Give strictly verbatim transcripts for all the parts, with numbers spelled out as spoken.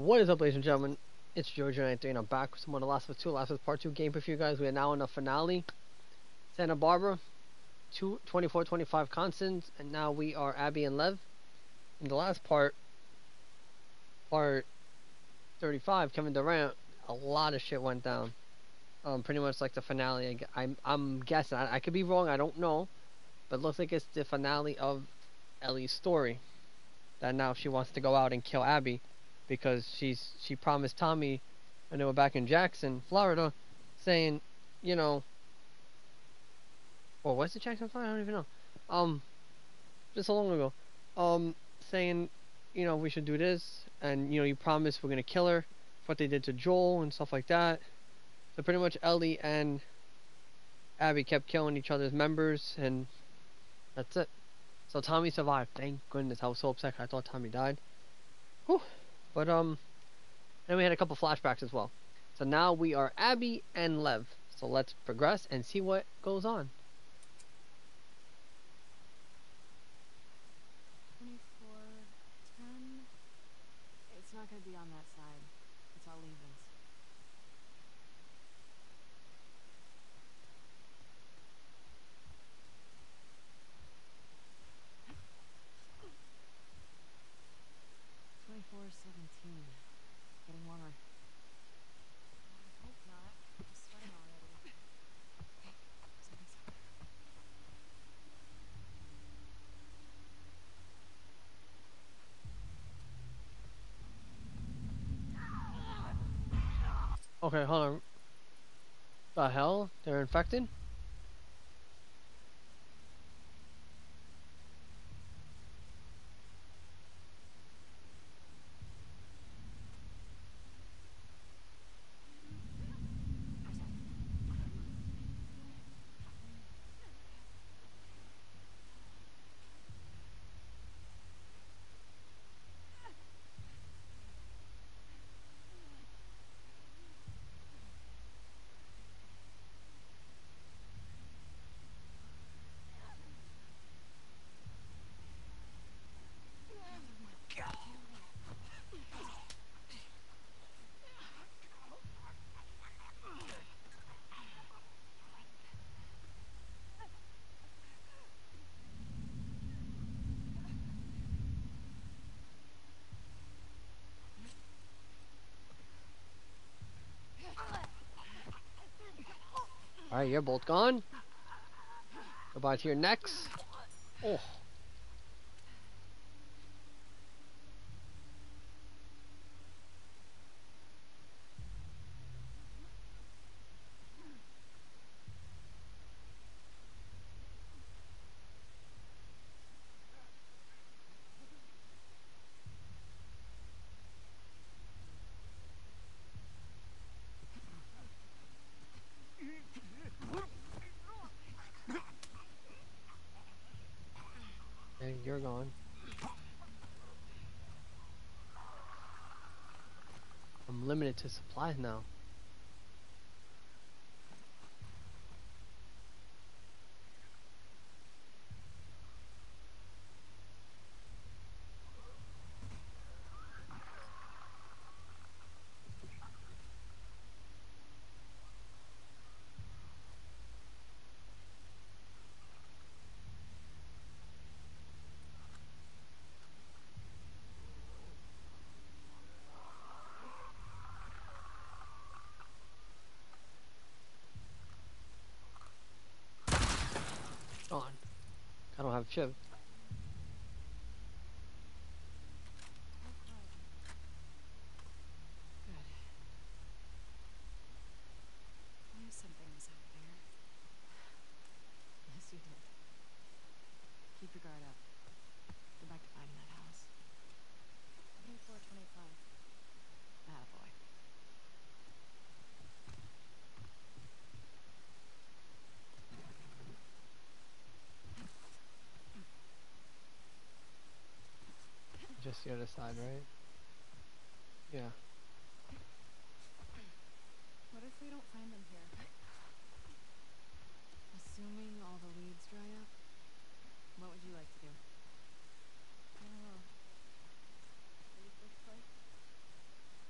What is up, ladies and gentlemen? It's Jojo ninety-three, and I'm back with some more The Last of Us two, Last of Us Part two gameplay for you guys. We are now in the finale. Santa Barbara, two, twenty-four twenty-five Constance, and now we are Abby and Lev. In the last part, part thirty-five, Kevin Durant, a lot of shit went down. Um, pretty much like the finale. I, I'm, I'm guessing, I, I could be wrong, I don't know, but it looks like it's the finale of Ellie's story. That now she wants to go out and kill Abby because she's she promised Tommy, and they were back in Jackson, Florida, saying, you know, or was it Jackson, Florida? I don't even know. Um, just so long ago. Um, saying, you know, we should do this, and you know, you promised we're gonna kill her. What they did to Joel and stuff like that. So pretty much Ellie and Abby kept killing each other's members, and that's it. So Tommy survived. Thank goodness. I was so upset. I thought Tommy died. Whew. But um, then we had a couple flashbacks as well. So now we are Abby and Lev. So let's progress and see what goes on. twenty-four ten. It's not going to be on that side. It's all evens. twenty-four seventeen. Getting warmer. I hope not. I'm sweating already. Hey, something's up there. Okay, hold on. The hell? They're infected? Alright, you're both gone. Goodbye to your necks. Oh. And you're gone. I'm limited to supplies now. Gone. I don't have Shiv. Good. I knew something was out there. Yes, you did. Keep your guard up. Go back to finding that house. twenty-four twenty-five. Attaboy. Just the other side, right? Yeah. What if we don't find them here? Assuming all the leads dry up, what would you like to do? I don't know. Leave this place?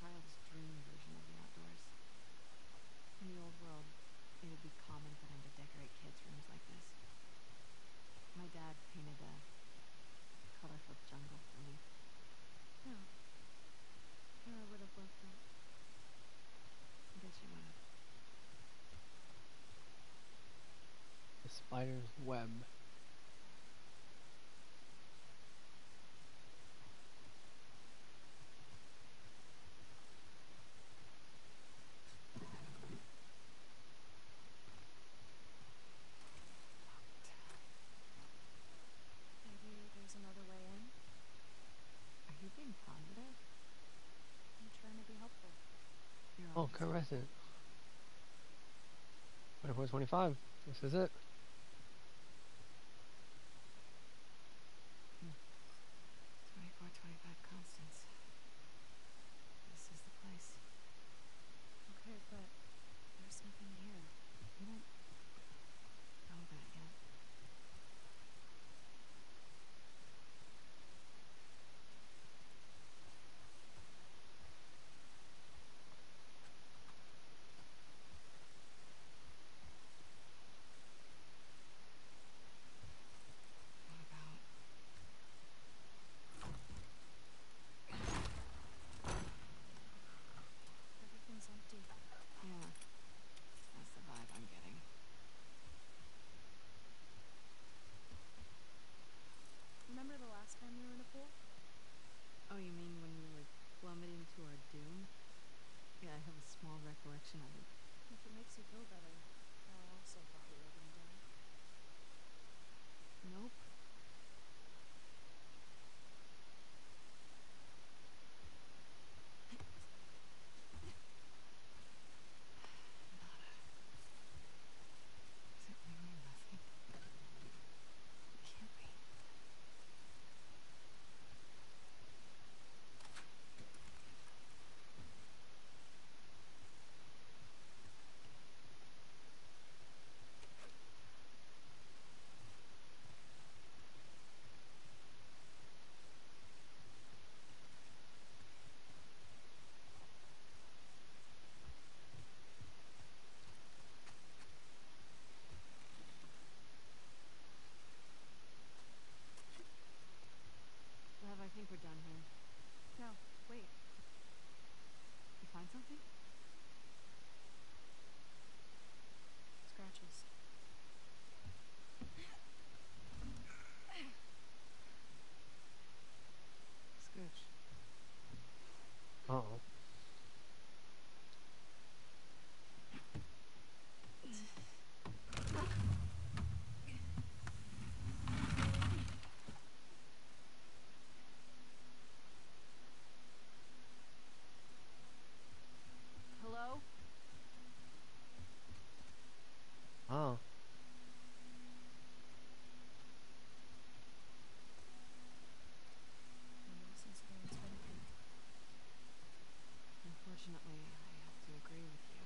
child's dream version of the outdoors. In the old world, it would be common for them to decorate kids' rooms like this. My dad painted a colorful jungle for me. Yeah. Yeah, I would have loved that. I guess you would have. The spider's web. Maybe there's another way in. Are you being positive? I'm trying to be helpful. You're Oh, always Crescent. twenty-four twenty-five. This is it. twenty-four twenty-five Constance. This is the place. Okay, but there's nothing here. You don't know that yet. What about... Everything's empty. Yeah. That's the vibe I'm getting. Remember the last time we were in a pool? Oh, you mean when we were plummeting to our doom? Yeah, I have a small recollection of it. If it makes you feel better, I also thought we were gonna die. Nope. Nada. Is it really nothing? It can't be. Lev, I think we're done here. No, wait. You find something? Scratches. Scooch. Uh-oh. Hello? Oh. Maybe since no one's been here. Unfortunately, I have to agree with you.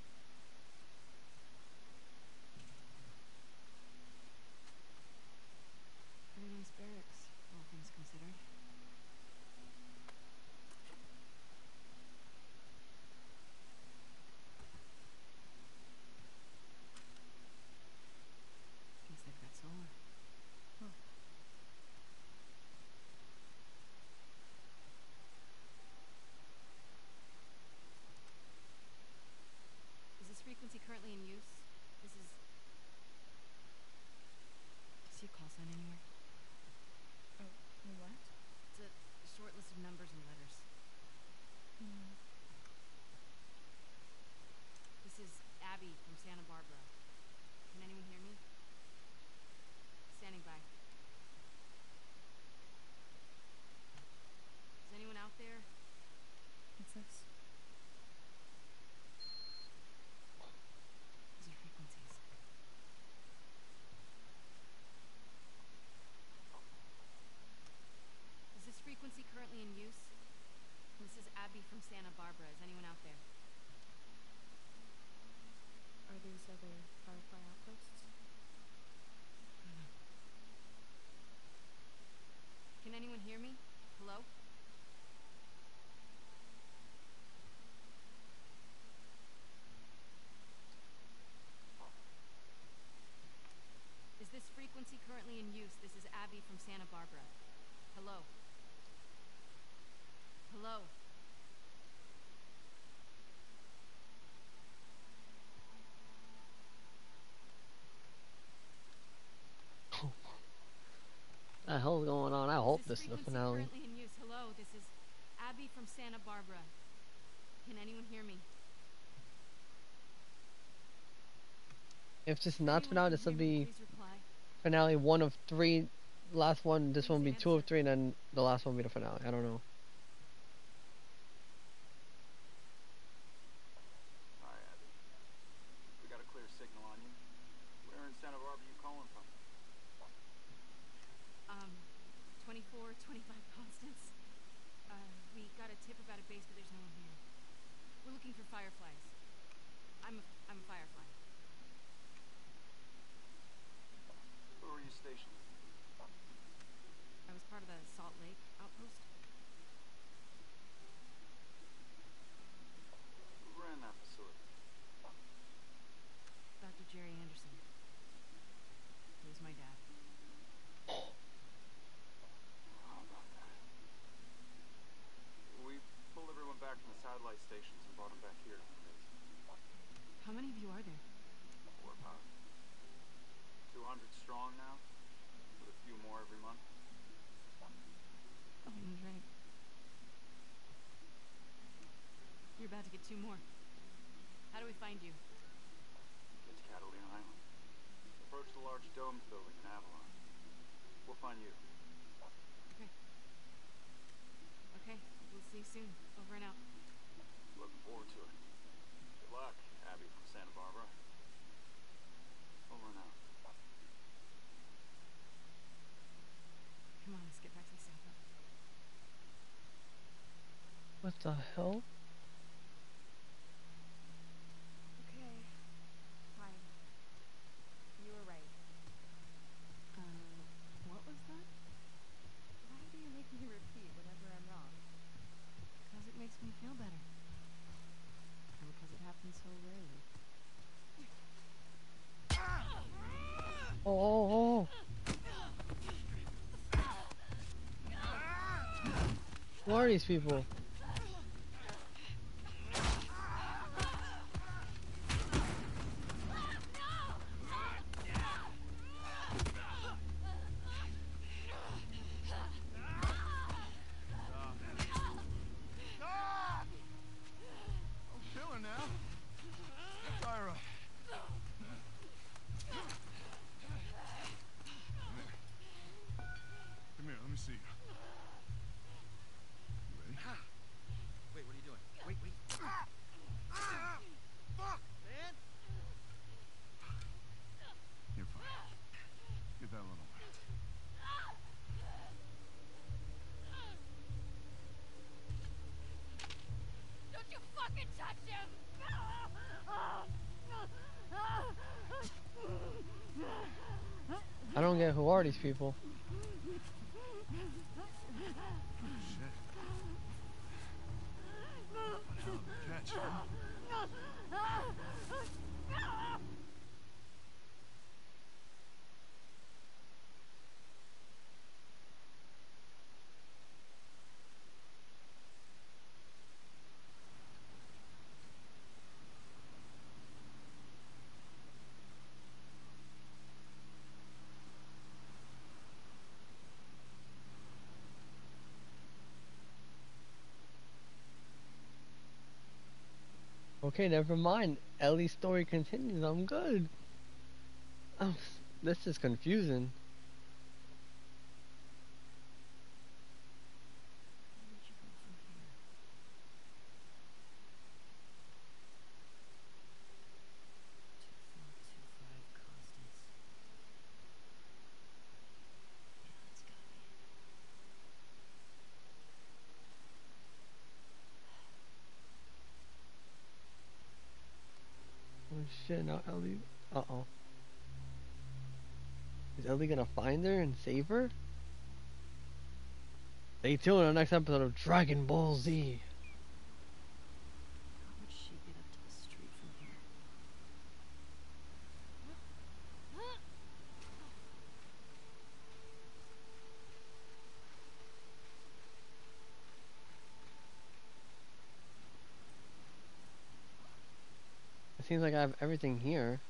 Pretty nice barracks, all things considered. Guess they've got solar. Huh. Is this frequency currently in use? This is... See a call sign anywhere? Oh, you what? It's a short list of numbers and letters. Hmm. This is Abby from Santa Barbara. Can anyone hear me? Standing by. Is anyone out there? What's this? These are frequencies. Is this frequency currently in use? This is Abby from Santa Barbara. Is anyone out there? Are these other Firefly outposts? I don't know. Can anyone hear me? Hello? this is the frequency finale. currently in use. Hello, this is Abby from Santa Barbara. Can anyone hear me? If this is If not anyone finale, can this will hear me, be please reply. finale one of three. Last one, this one will be Please two of answer. three, and then the last one will be the finale. I don't know. Hi, Abby. We got a clear signal on you. Where in Santa Barbara you calling from? Um, twenty-four twenty-five Constance. Uh, we got a tip about a base, but there's no one here. We're looking for fireflies. I'm a, I'm a firefly. Where were you stationed? I was part of the Salt Lake outpost. Who ran that facility? Doctor Jerry Anderson. He was my dad. How about that? We pulled everyone back from the satellite stations and brought them back here to the base. How many of you are there? We're about two hundred strong now, with a few more every month. Oh, that's right. You're about to get two more. How do we find you? Get to Catalina Island. Approach the large domes building in Avalon. We'll find you. Okay. Okay, we'll see you soon. Over and out. Looking forward to it. Good luck, Abby from Santa Barbara. Over and out. Come on, let's get back to the south. What the hell? Okay. Fine. You were right. Uh, what was that? Why do you make me repeat whenever I'm wrong? Because it makes me feel better. And because it happens so rarely. Oh, oh, oh. Who are these people? Stop! I'm chilling now. Tyra. Come here, let me see you. You ready? Wait, what are you doing? Wait, wait. Fuck, man! You're fine. Get that little one. Don't you fucking touch him! I don't get who are these people. Shit. One hell of a catch, huh? Okay, never mind. Ellie's story continues. I'm good. Oh, this is confusing. Where would you go from here? two four two five Constance. Yeah, that's gotta be it. Oh shit, now Ellie. Uh oh. Is Ellie gonna find her and save her? Stay tuned on the next episode of Dragon Ball Z. How would she get up to the street from here? It seems like I have everything here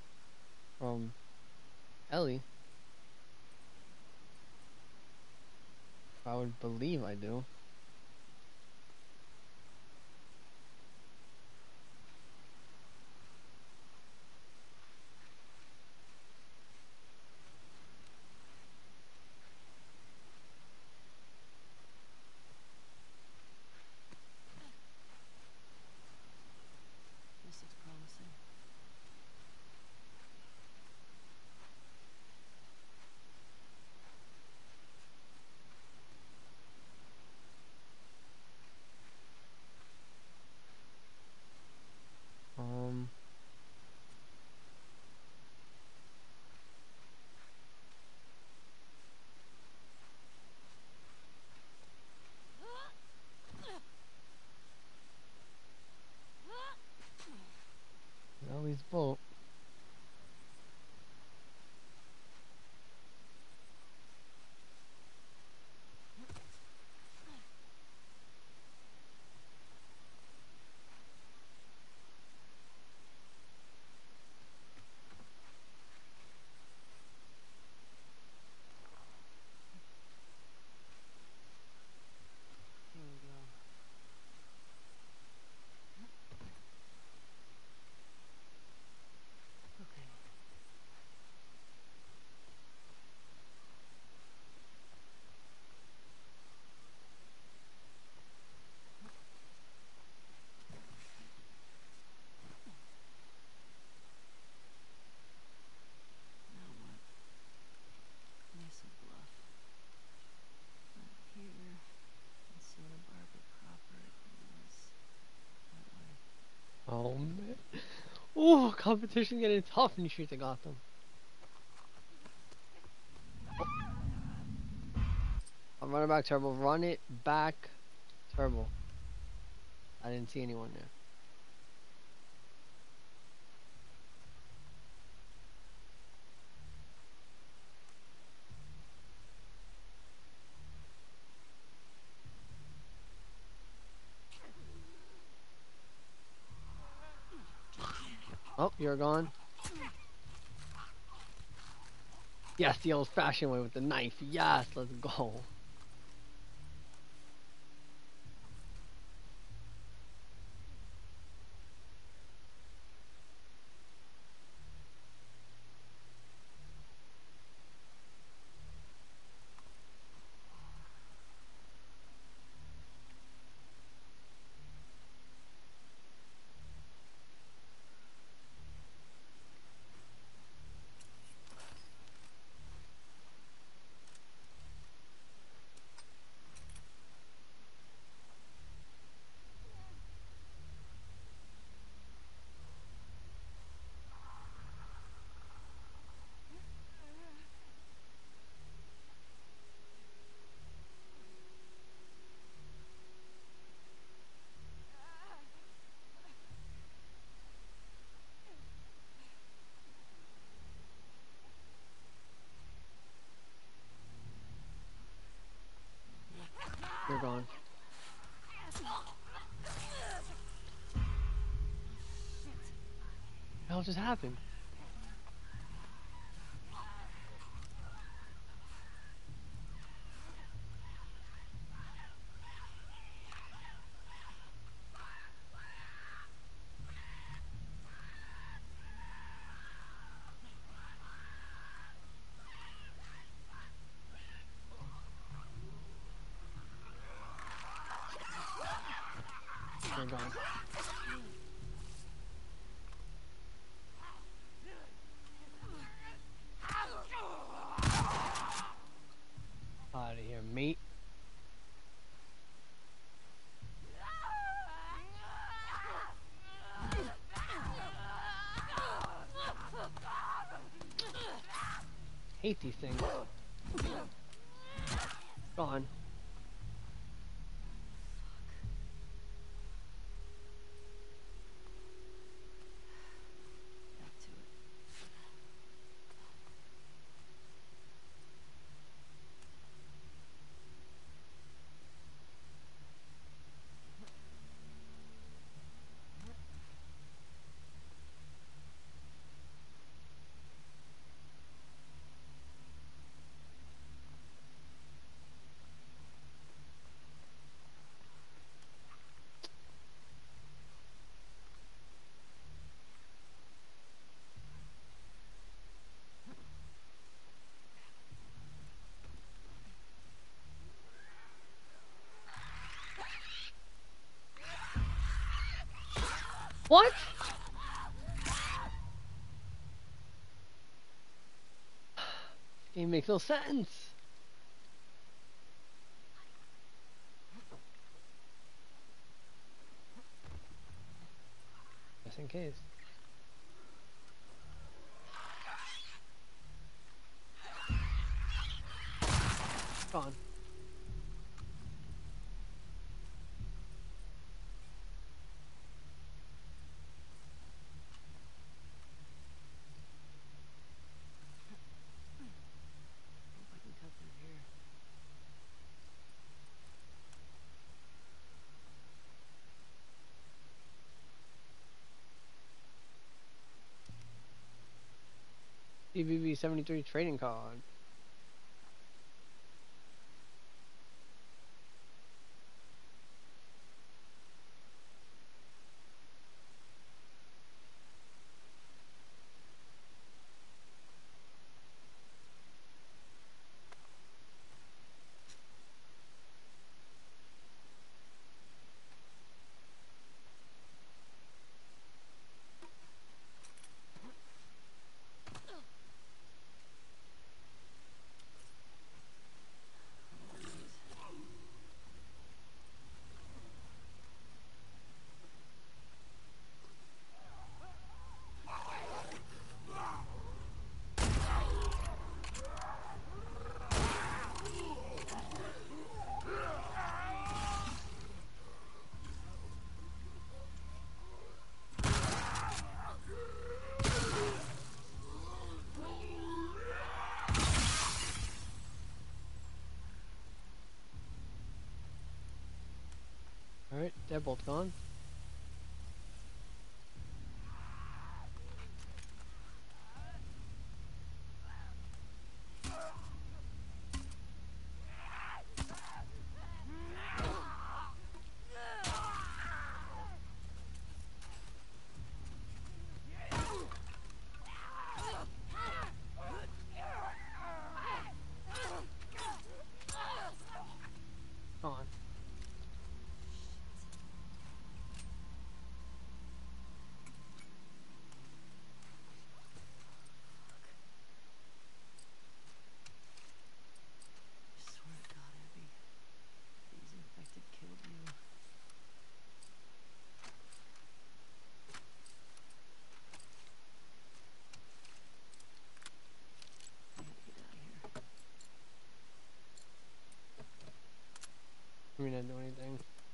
from Ellie. I would believe I do. This looks promising. Um. Ellie's boat. Here we go. Okay. Now what? Mesa Bluff. Not here. And Santa Barbara proper is that way. Oh man. Ooh, competition getting tough in Streets of Gotham. I'm running back Turbo. Run it back Turbo. I didn't see anyone there. Oh, you're gone. Yes, the old fashioned way with the knife. Yes, let's go. You're gone. What the hell just happened? You're gone. Out of here, mate. Hate these things. Gone. Back to it. What? It makes no sense. Just in case. Gone. Hope I can cut through here. D B B seventy-three trading card. Alright, they're both gone. Gone. I swear to God, Abby. These infected killed you. I gotta get out of here. I mean, I didn't do anything.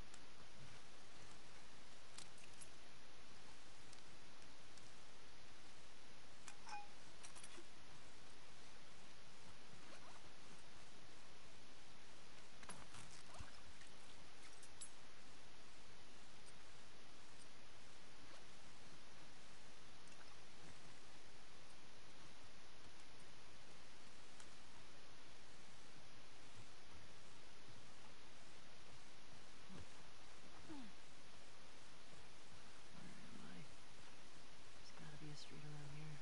Where am I? There's gotta be a street around here.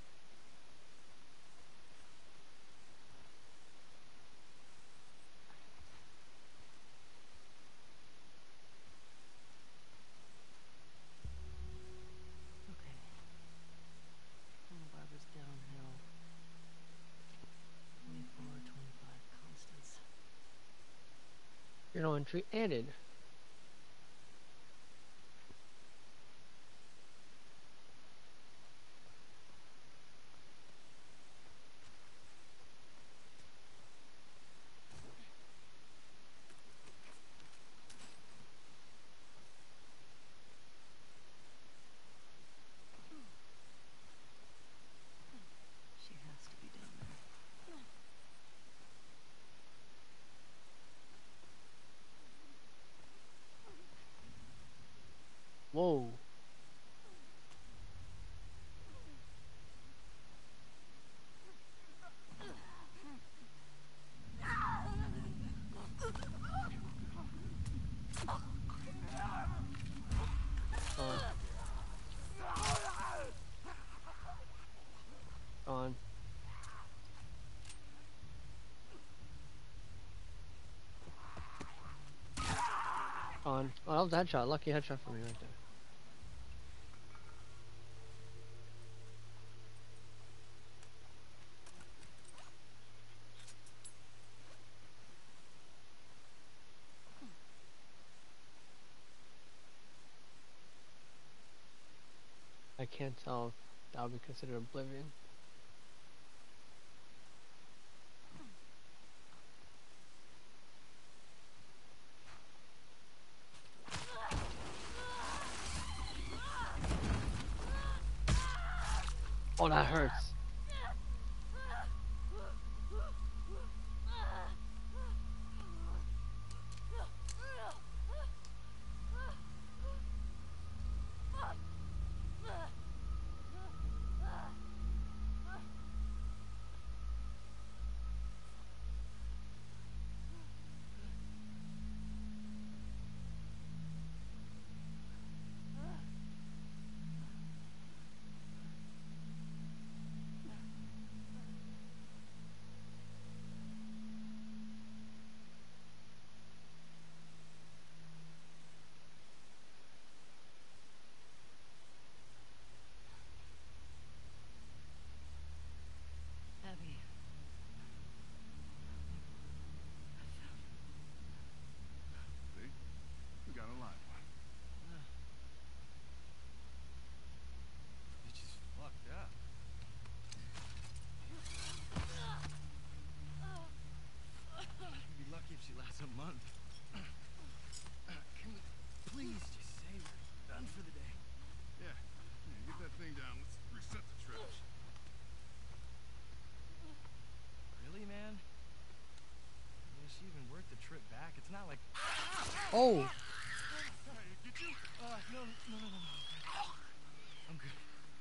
Okay. Santa Barbara's downhill. twenty-four, twenty-five Constance. Journal entry added. She has to be down there. Whoa. Gone. Gone. Gone. Oh, that was a headshot. Lucky headshot for me right there. can't tell if that would be considered oblivion. Oh, that hurts. Abby. See? We got a live one. Bitch is fucked up. We'd be lucky if she lasts a month. Can we please just say we're done for the day? Yeah. Yeah, get that thing down. Let's reset the trash. Really, man? I mean, is she even worth the trip back? It's not like... Oh! Hey, did you? Uh, no, no, no, no, no. I'm good.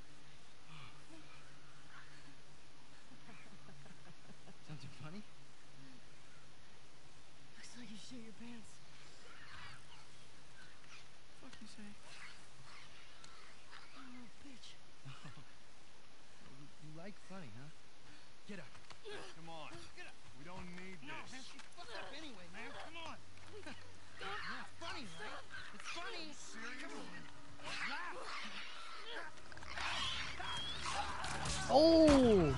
Something funny? Looks like you shit your pants. Fuck you say? Oh, bitch. you, you like funny, huh? Get up. Come on. Get up. We don't need No, this. man, she's fucked up anyway, man. Come on. Yeah, it's funny, right? It's funny. Serious? Come on. Laugh. Oh!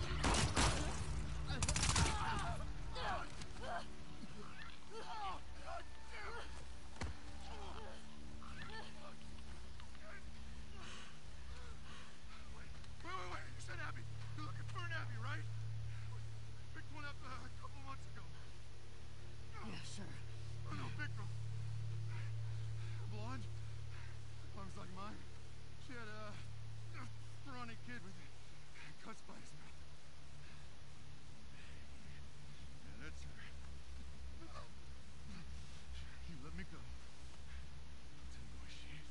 Wait, wait, wait. You said Abby. You're looking for an Abby, right? Picked one up uh, a couple months ago. Yeah, sure. Oh, no, big girl. Blonde. Lungs like mine. She had a, a scrawny kid with cuts by his mouth. Yeah, that's her. You let me go. I'll tell you where she is.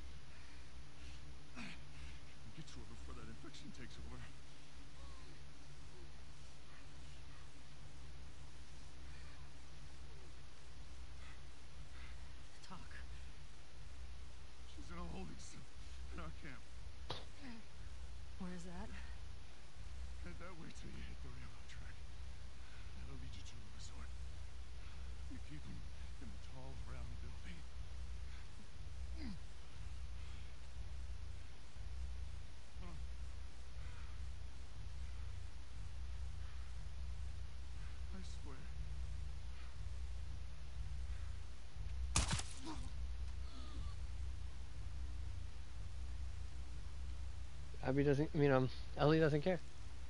Get to her before that infection takes over. Talk. She's in a holding cell in our camp. Where's that? Head that way till you hit the railroad track. That'll lead you to a resort. You keep them in the tall, round building. Huh. I swear. Abby doesn't, I mean, um, Ellie doesn't care.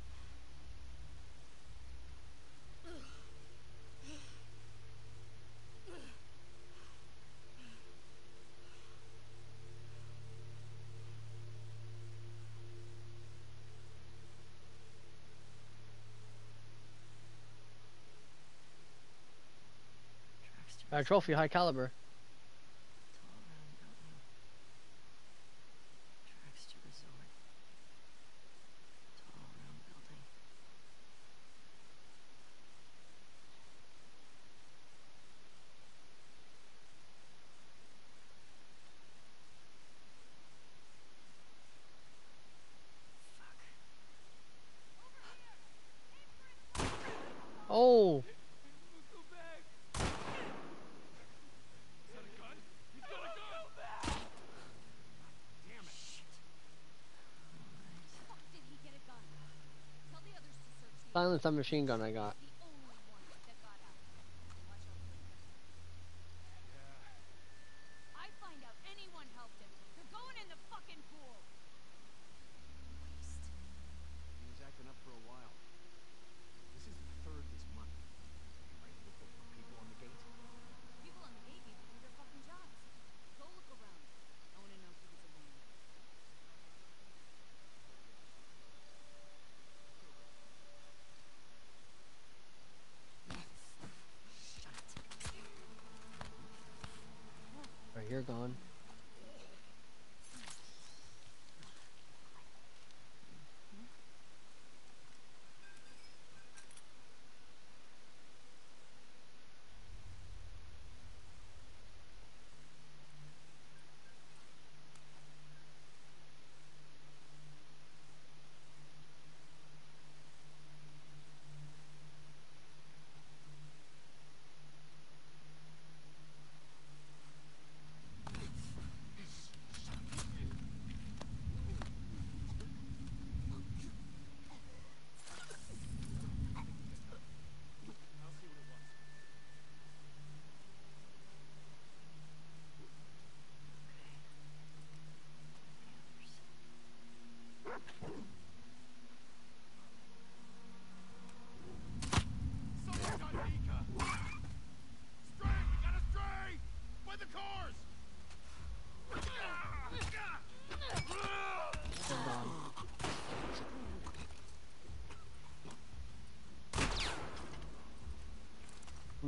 Tracks to Bad trophy, high caliber. tall round building. Tracks to resort. Tall round building. Oh! Fuck, did he get a gun? Tell the others to search the Silence that machine gun I got. the only one that got out. Watch out for the rest. Yeah. I find out anyone helped him. They're going in the fucking pool.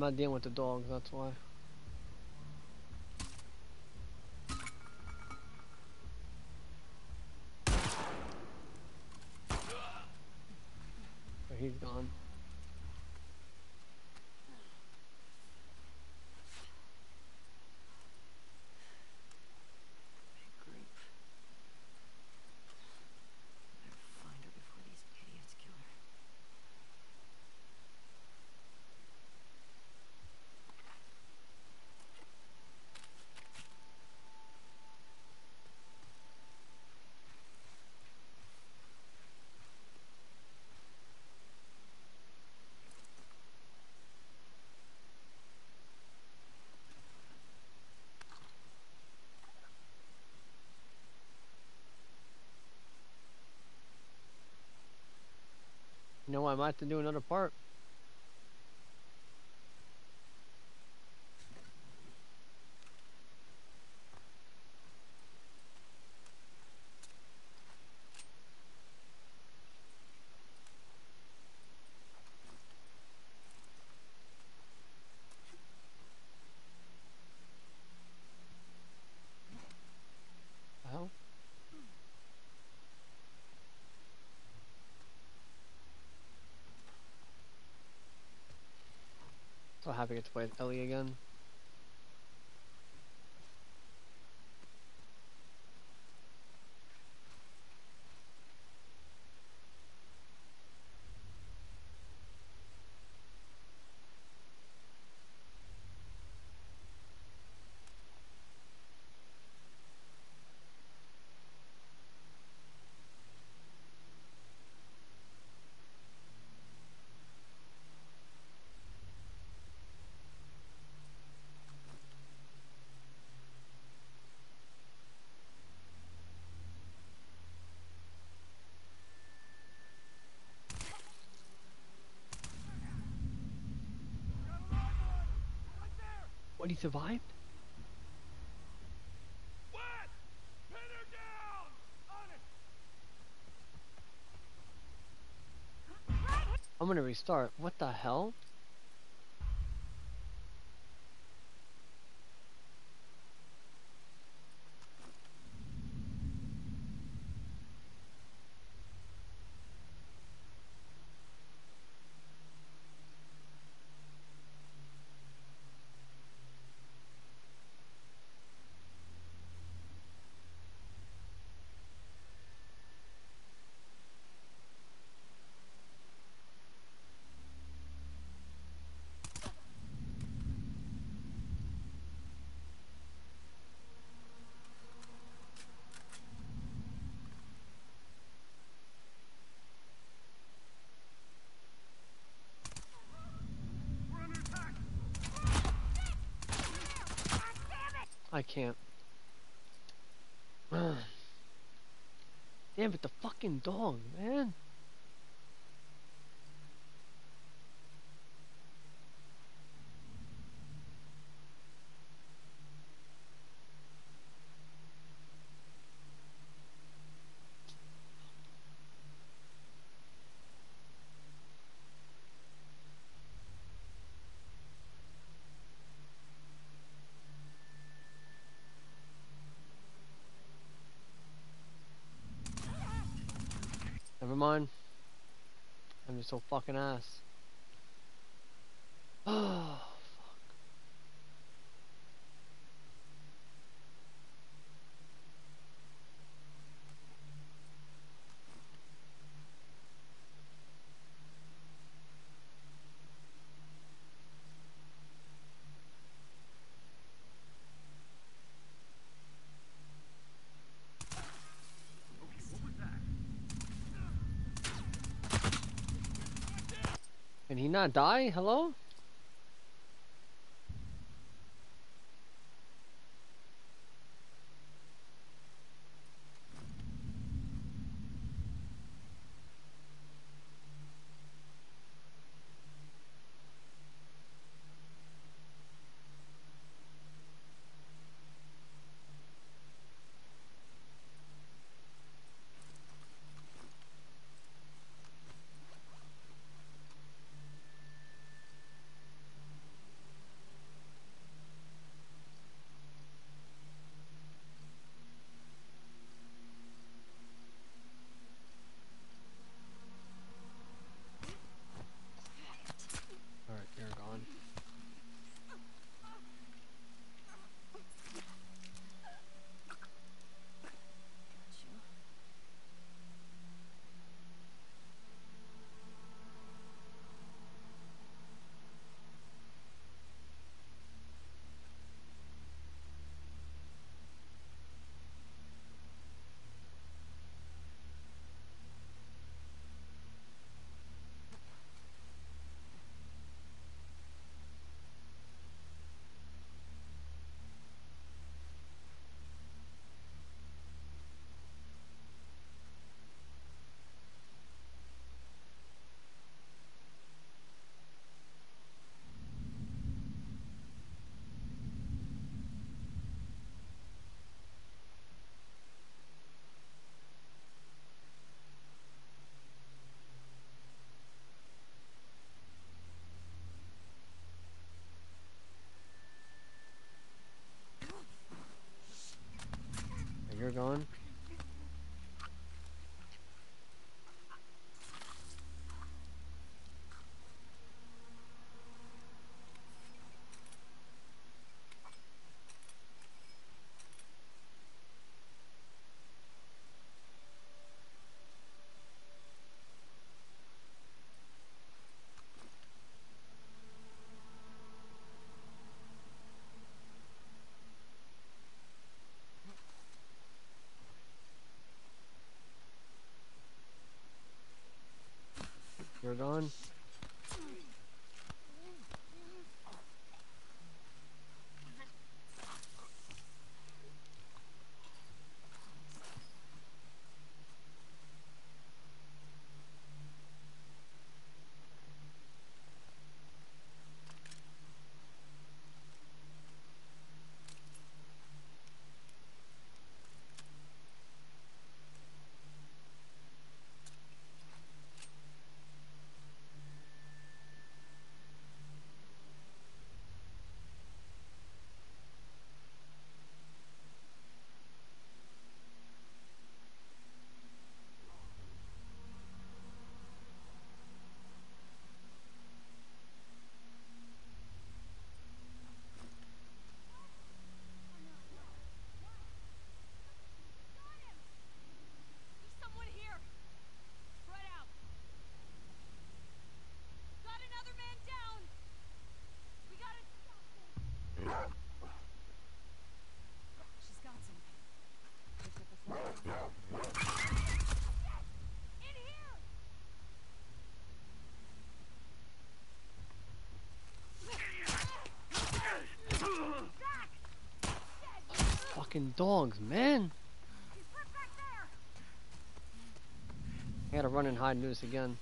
not dealing with the dogs, that's why. But he's gone. Big group. Better find her before these idiots kill her. You know what, I might have to do another part. Well, so happy to get to play with Ellie again. What, he survived? What? Pin her down! On it! I'm gonna restart. What the hell? We're under attack! I can't. Damn it, the fucking dog, man. Never mind. I'm just so fucking ass. Oh, can he not die? Hello? You're gone. You're gone. There's someone here. Spread out. Got another man down. We gotta stop them. She's got something. Picked up a flashlight. In here. Fucking dogs, man. He's right back there. I gotta run and hide and do this again.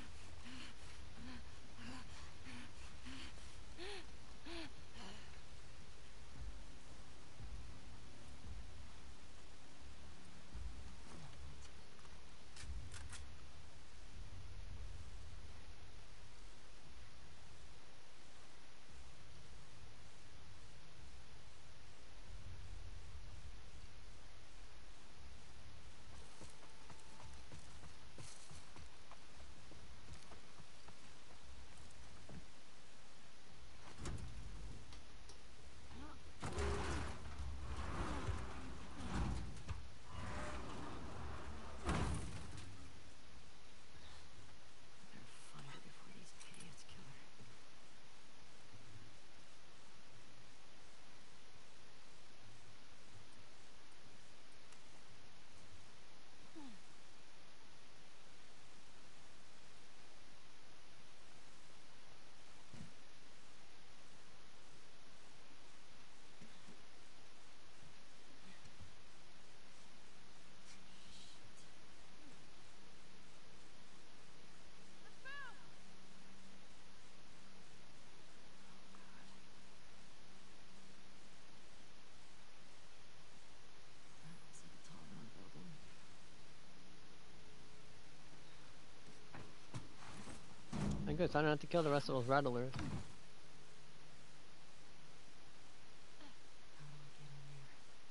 Find her before these idiots kill her. Looks like a tall round building. I guess I don't have to kill the rest of those rattlers. How do I get in there?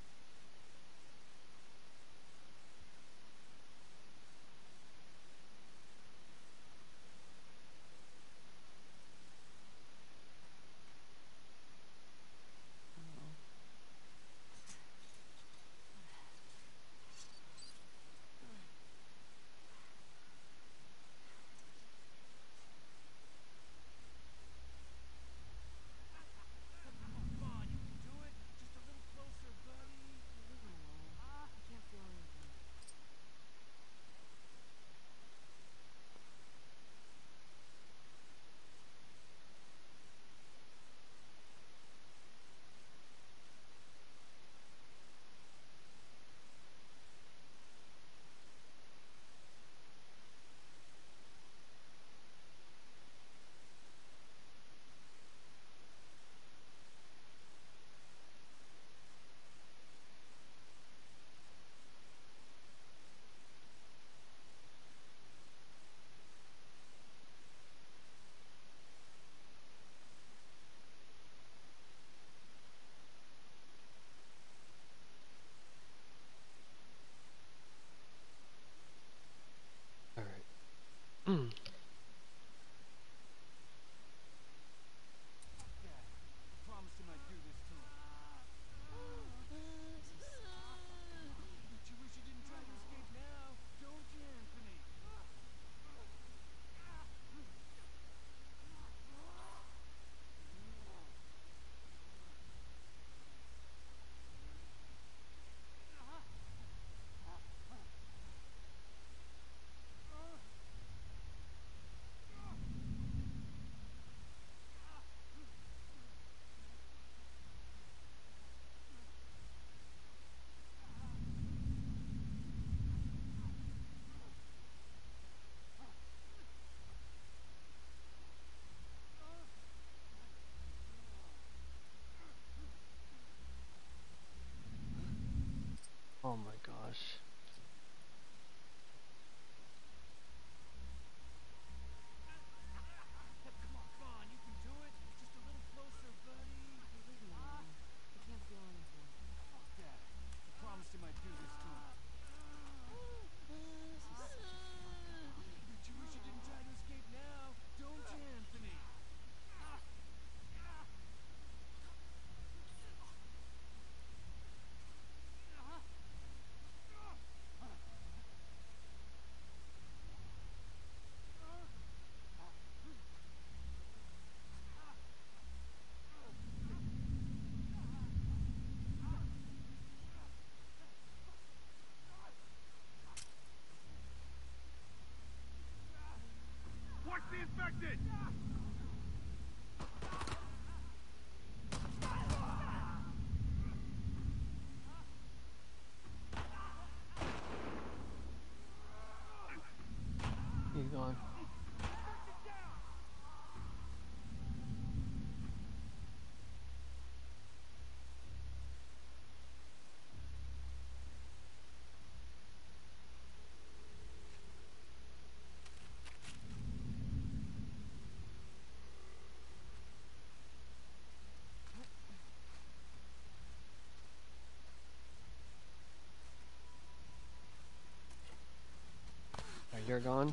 Hello. Oh my gosh. Come on, come on, you can do it. Just a little closer, buddy. Okay, leave me alone. I can't feel anything. Fuck that. I promised him I'd do this to him. This is such a fucked up hobby. Bet you wish you didn't try to escape now, don't you, Anthony? Watch the infected! He's gone. Alright, you're gone.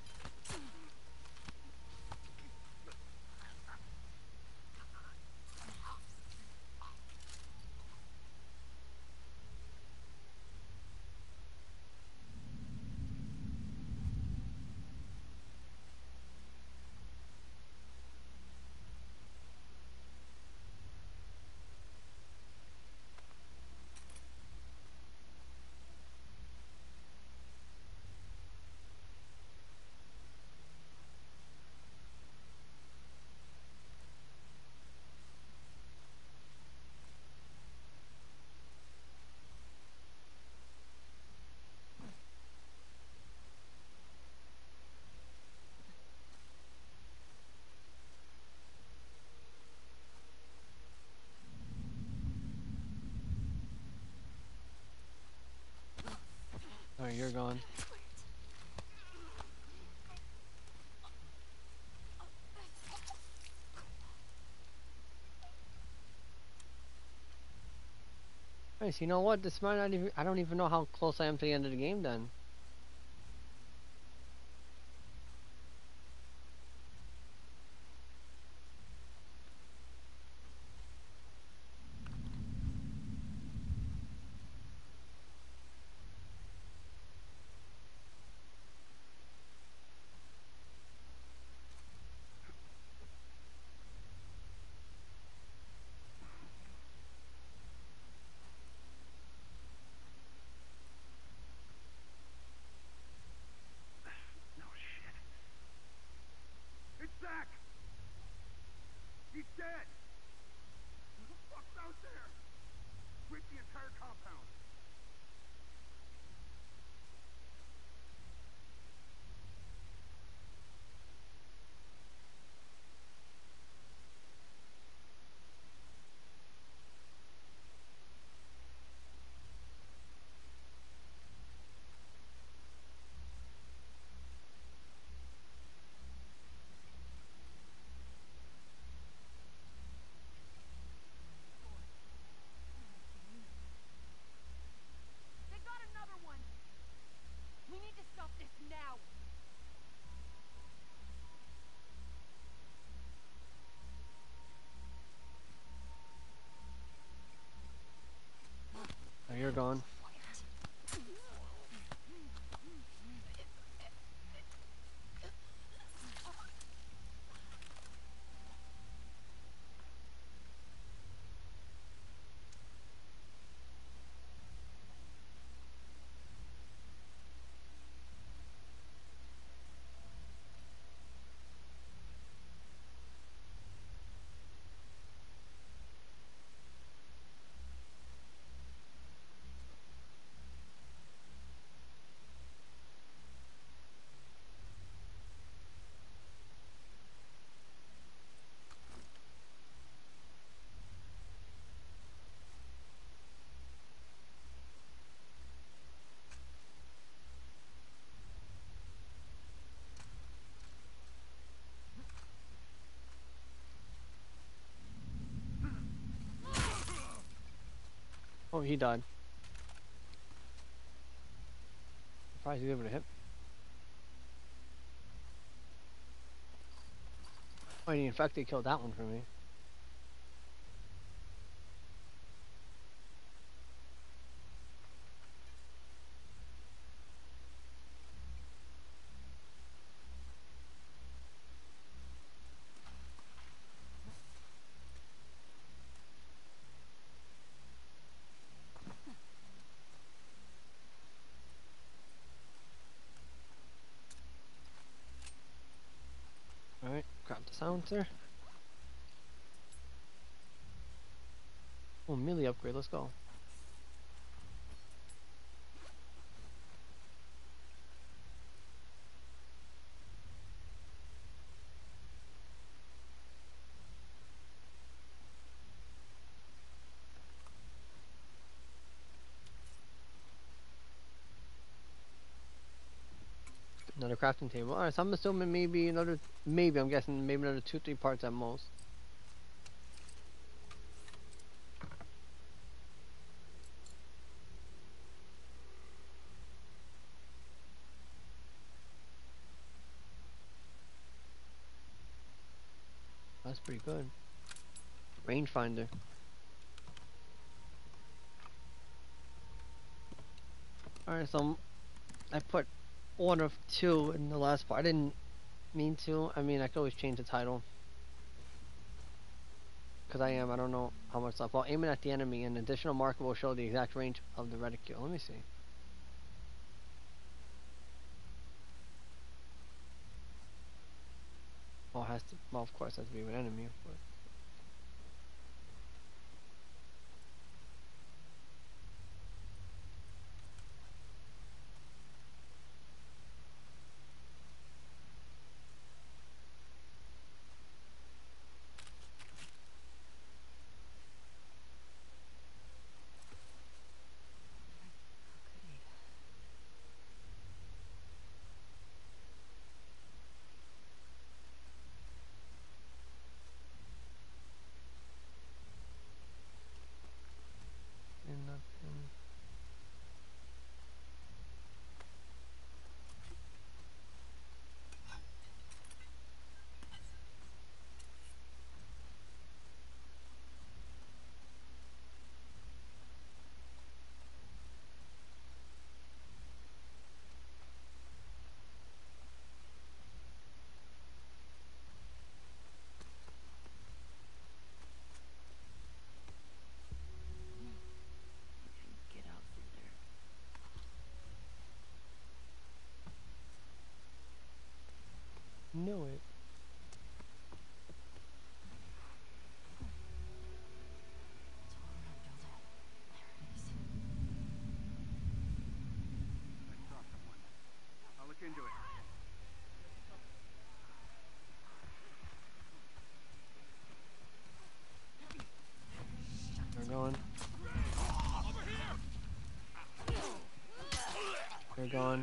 Alright, you're gone. Nice, you know what? This might not even. I don't even know how close I am to the end of the game then. No shit. It's Zach! He's dead! Who the fuck's out there? With the entire compound. They got another one! We need to stop this now! Oh, you're gone. Oh, he died. Surprised he was able to hit. Oh, the infected killed that one for me. Alright, grab the silencer. Oh, melee upgrade, let's go. Another crafting table. Alright, so I'm assuming maybe another, maybe, I'm guessing maybe another two, three parts at most. That's pretty good. Rangefinder. Alright, so I'm- I put one of two in the last part. I didn't mean to. I mean, I could always change the title. Because I am, I don't know how much left. While aiming at the enemy, an additional marker will show the exact range of the reticule. Let me see. Well, it has to, well, of course, it has to be an enemy, but. And nothing. Get out through there. Knew it. Tall enough, don't it? There it is. I dropped one. I'll look into it. They're going. They're going.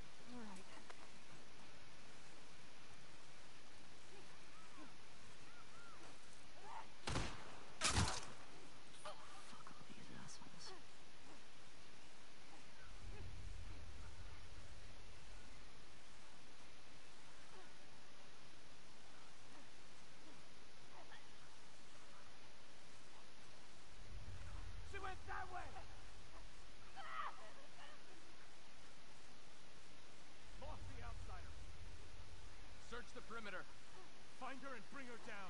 Fuck all these assholes. She went that way! Lost the outsider. Search the perimeter. Find her and bring her down.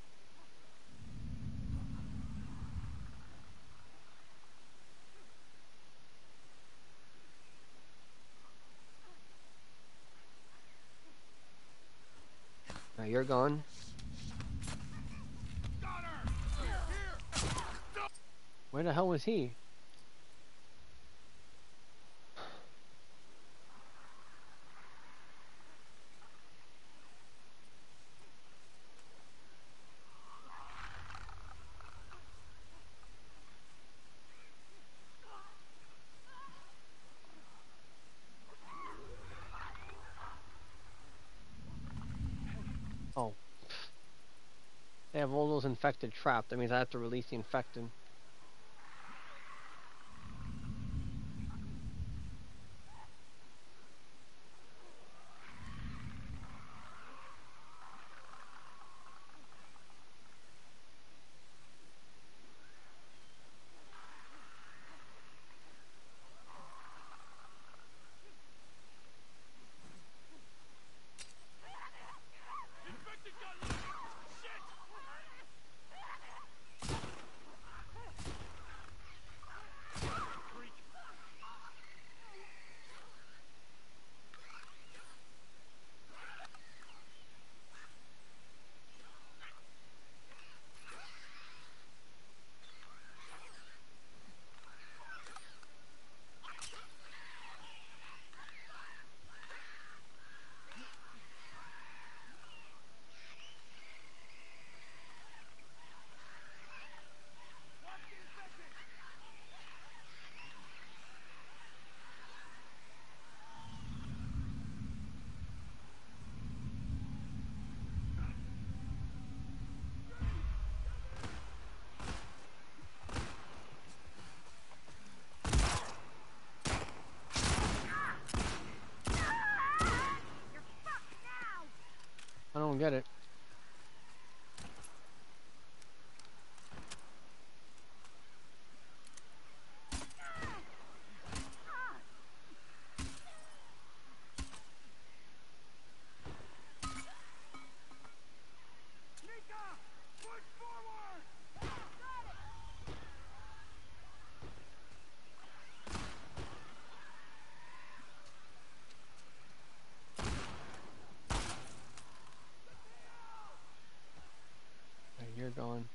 Now you're gone. Got her! Here! Where the hell was he? Oh. They have all those infected trapped. That means I have to release the infected. get it. Nika! Push forward! Right, you're going.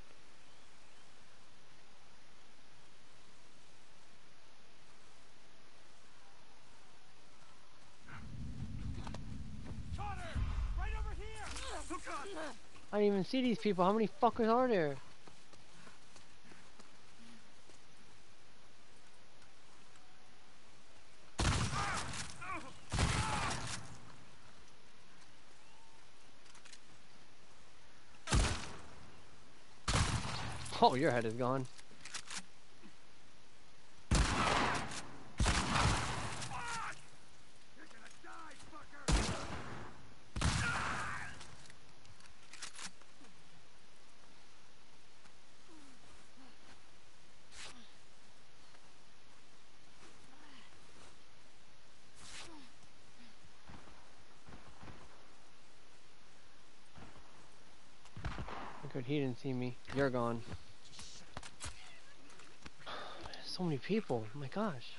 Connor! Right over here! Look on! I didn't even see these people. How many fuckers are there? Oh, your head is gone. You're gonna die, fucker! Good, he didn't see me. You're gone. So many people. Oh my gosh.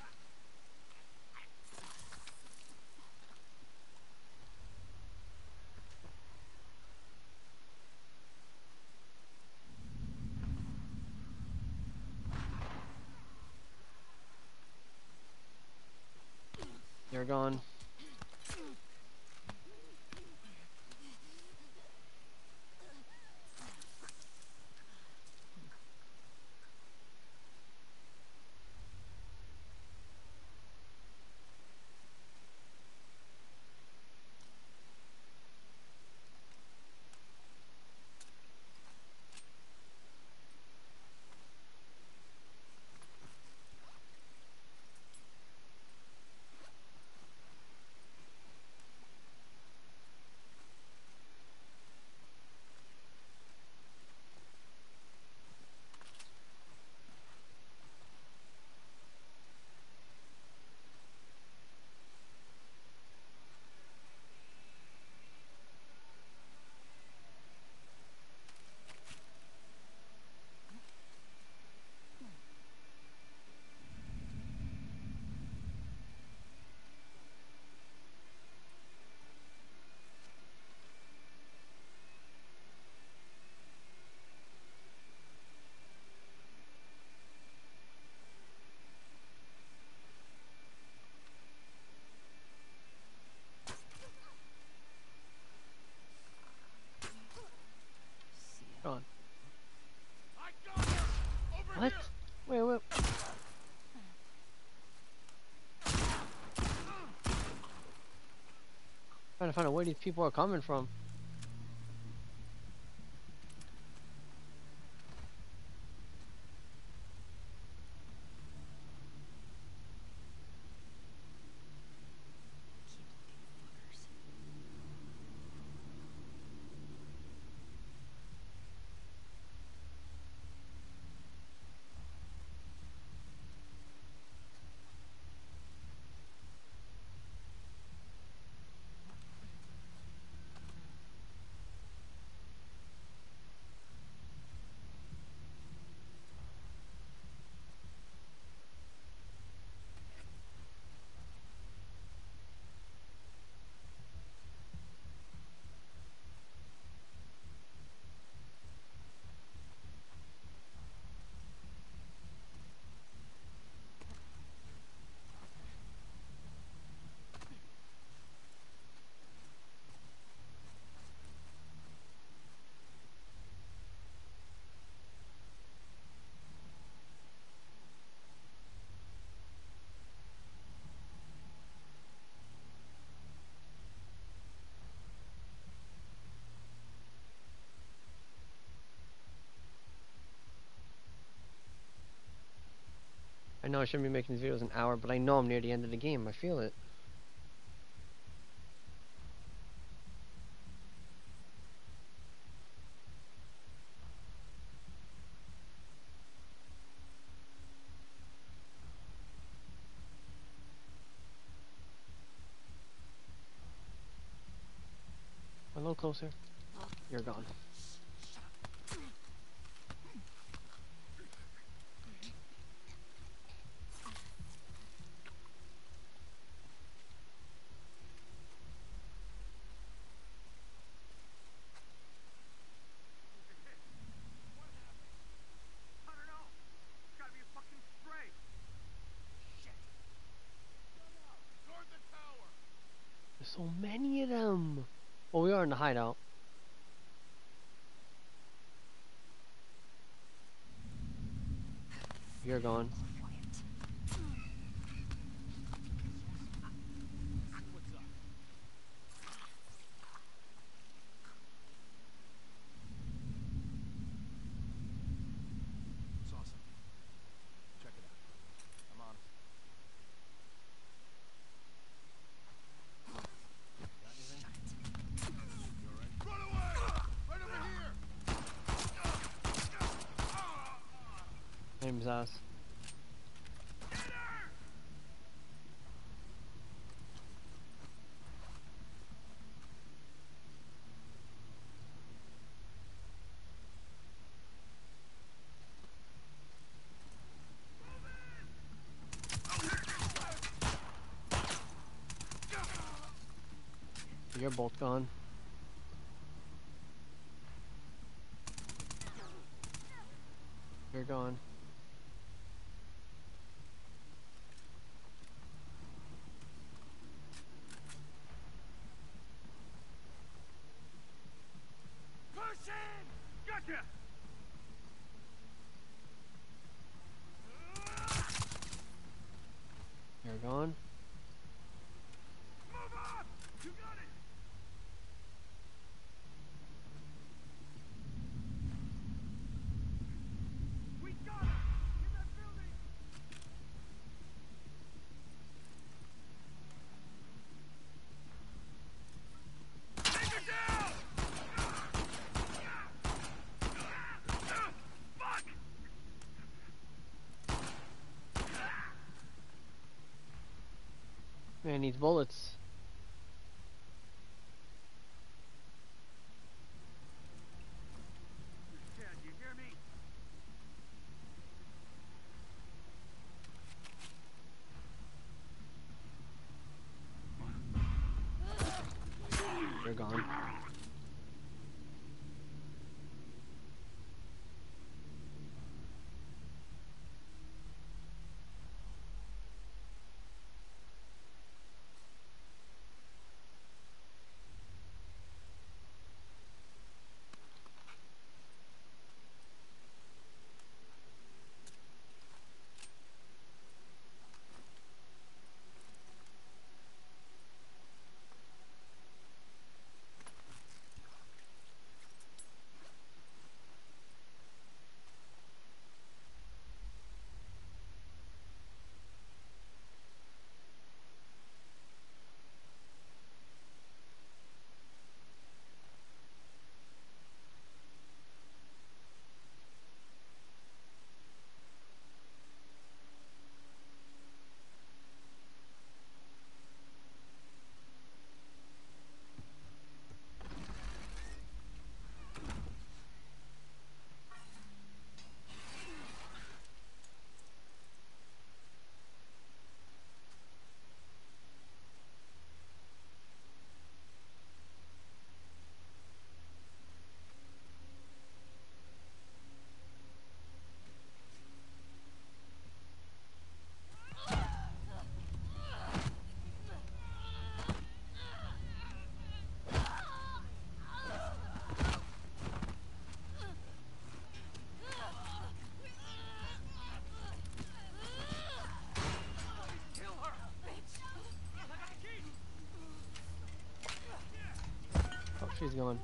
You're gone. Gone. I got her! Over What? here! Wait, wait. Trying to find out where these people are coming from. I know I shouldn't be making these videos an hour, but I know I'm near the end of the game. I feel it. closer. You're gone. I don't know. It's gotta be a fucking stray. Shit. Guard the tower! There's so many of them. Well, we are in the hideout. You're gone. What's up? Saw something. Check it out. I'm on it. Got anything? You alright? Run away! Right over here! Name's ass. You're both gone. You're gone. Push in! Gotcha! You're gone. Move up! You got it! We got it! In that building! Take her down! Fuck! Man needs bullets. You're dead, you hear me? You're gone. Oh, she's gone.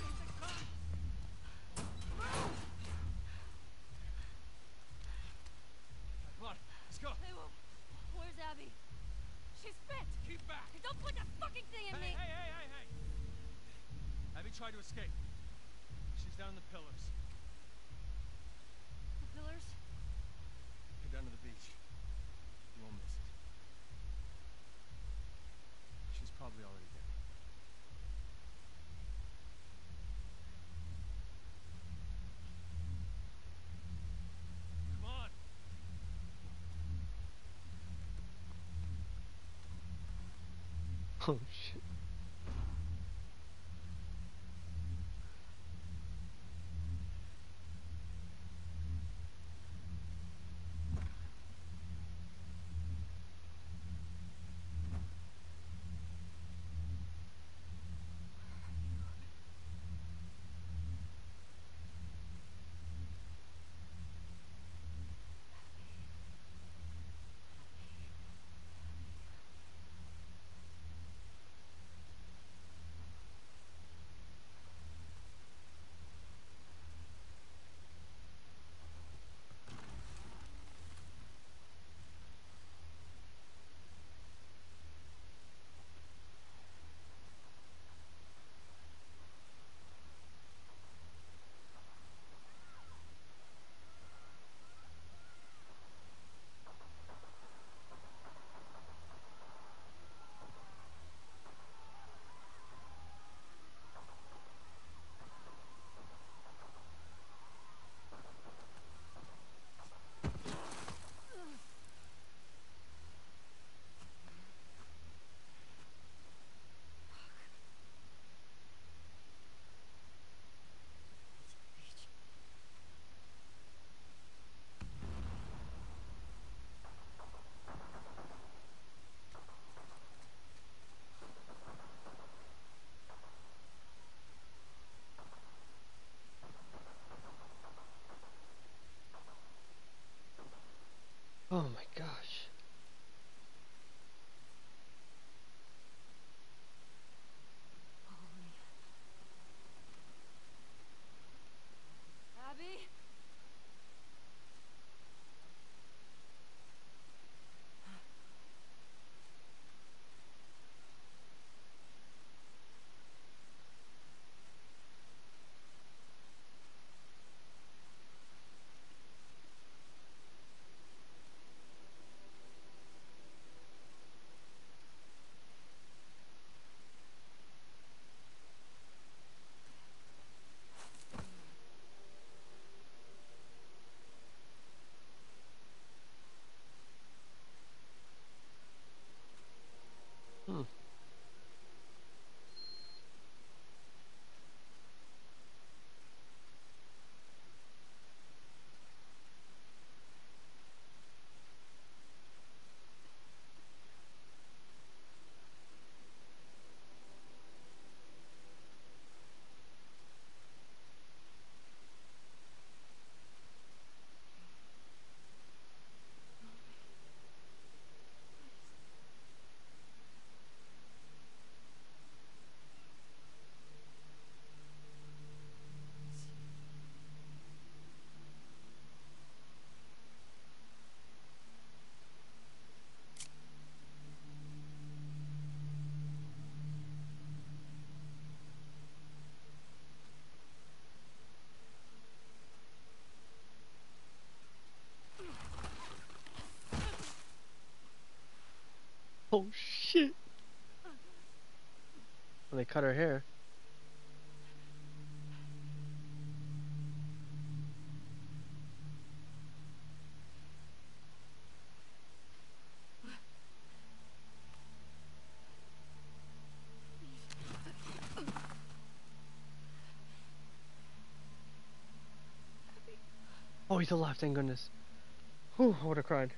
Come on, let's go. Hey, whoa. Where's Abby? She's bit! Keep back. Hey, don't put that fucking thing in Hey, me! hey, hey, hey, hey. Abby tried to escape. She's down in the pillars. The pillars? Head down to the beach. You won't miss it. She's probably already dead. Oh shit. Oh my gosh. Holy. Abby? Hmm. Oh shit. Well, they cut her hair. Oh, he's alive, thank goodness. Whew, I would have cried.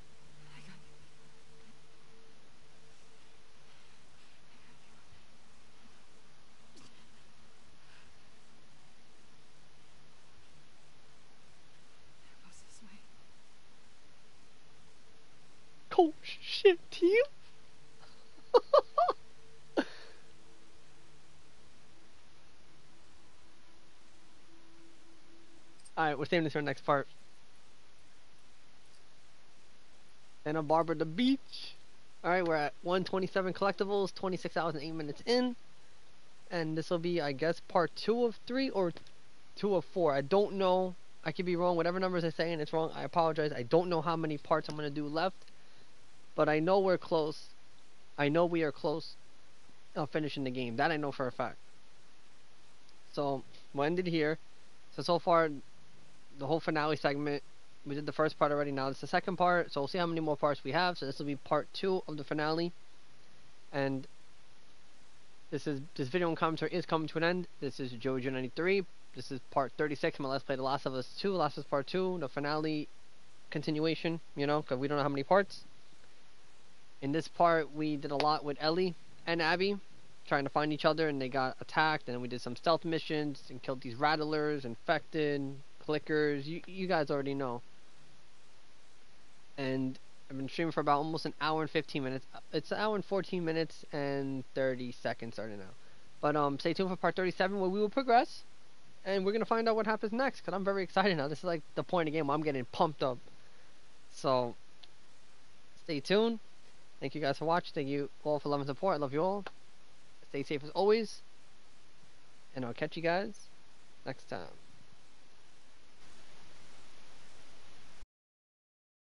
Goes this way. Oh shit, team. Alright, we're saving this for the next part. Santa Barbara the beach. Alright, we're at one twenty-seven collectibles, twenty-six hours and eight minutes in. And this will be, I guess, part two of three or two of four. I don't know. I could be wrong. Whatever numbers I say and it's wrong, I apologize. I don't know how many parts I'm going to do left. But I know we're close. I know we are close of finishing the game. That I know for a fact. So, we'll end it here. So, so far, the whole finale segment, we did the first part already. Now it's the second part. So, we'll see how many more parts we have. So, this will be part two of the finale. And This is this video and commentary is coming to an end. This is Jojo ninety-three. This is part thirty-six. My Let's Play The Last of Us two. Last of Us Part two, the finale continuation. You know, because we don't know how many parts. In this part, we did a lot with Ellie and Abby, trying to find each other, and they got attacked. And then we did some stealth missions and killed these rattlers, infected, clickers. You you guys already know. And I've been streaming for about almost an hour and fifteen minutes. It's an hour and fourteen minutes and thirty seconds starting now. But um, stay tuned for part thirty-seven, where we will progress, and we're gonna find out what happens next. Cause I'm very excited now. This is like the point of the game where I'm getting pumped up. So stay tuned. Thank you guys for watching. Thank you all for love and support. I love you all. Stay safe as always, and I'll catch you guys next time.